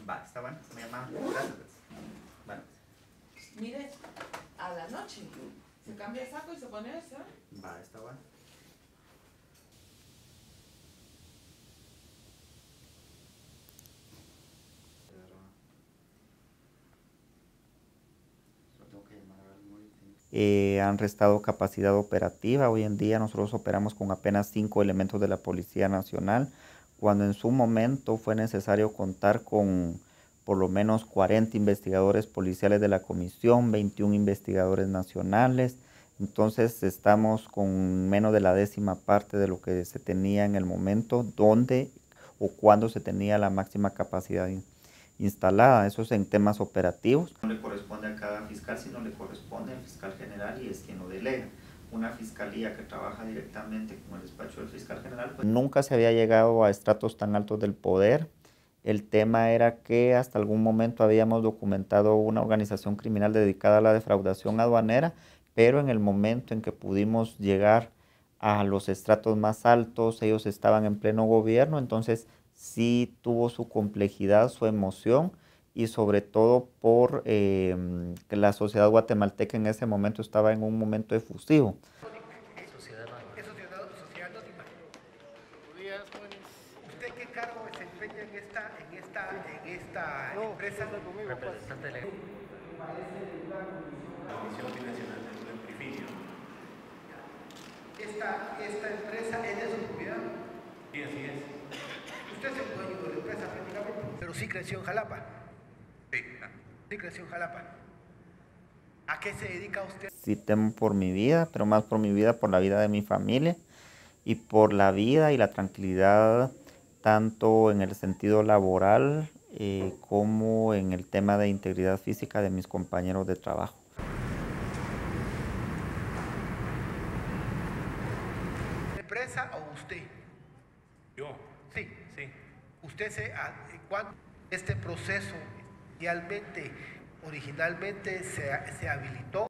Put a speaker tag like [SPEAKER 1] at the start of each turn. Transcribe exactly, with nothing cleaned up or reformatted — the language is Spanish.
[SPEAKER 1] Va, está bueno. Me llama. Gracias. Bueno.
[SPEAKER 2] Mire, a la noche se cambia el saco y se pone eso.
[SPEAKER 1] Va, está bueno. Eh, han restado capacidad operativa. Hoy en día nosotros operamos con apenas cinco elementos de la Policía Nacional, cuando en su momento fue necesario contar con por lo menos cuarenta investigadores policiales de la comisión, veintiún investigadores nacionales. Entonces estamos con menos de la décima parte de lo que se tenía en el momento donde o cuando se tenía la máxima capacidad instalada. Eso es en temas operativos. No le corresponde a cada fiscal, sino le corresponde al fiscal general y es quien lo delega. Una fiscalía que trabaja directamente con el despacho del fiscal general, pues nunca se había llegado a estratos tan altos del poder. El tema era que hasta algún momento habíamos documentado una organización criminal dedicada a la defraudación aduanera, pero en el momento en que pudimos llegar a los estratos más altos, ellos estaban en pleno gobierno, entonces sí tuvo su complejidad, su emoción, y sobre todo por eh, que la sociedad guatemalteca en ese momento estaba en un momento efusivo.
[SPEAKER 3] Sociedad Anónima. ¿Usted qué cargo desempeña en esta, en esta, en esta empresa?
[SPEAKER 4] Representante legal.
[SPEAKER 3] La Comisión Binacional del Buen Primicio. Esta, esta empresa es de su propiedad. Sí, así es. Usted es el dueño de la empresa prácticamente, pero sí creció en Jalapa. Sí. Sí creció en Jalapa. ¿A qué se dedica usted?
[SPEAKER 1] Sí temo por mi vida, pero más por mi vida, por la vida de mi familia y por la vida y la tranquilidad, tanto en el sentido laboral eh, como en el tema de integridad física de mis compañeros de trabajo.
[SPEAKER 3] ¿La empresa o usted?
[SPEAKER 4] Yo.
[SPEAKER 3] Sí.
[SPEAKER 4] Sí.
[SPEAKER 3] ¿Usted se, cuándo este proceso inicialmente, originalmente se, se habilitó?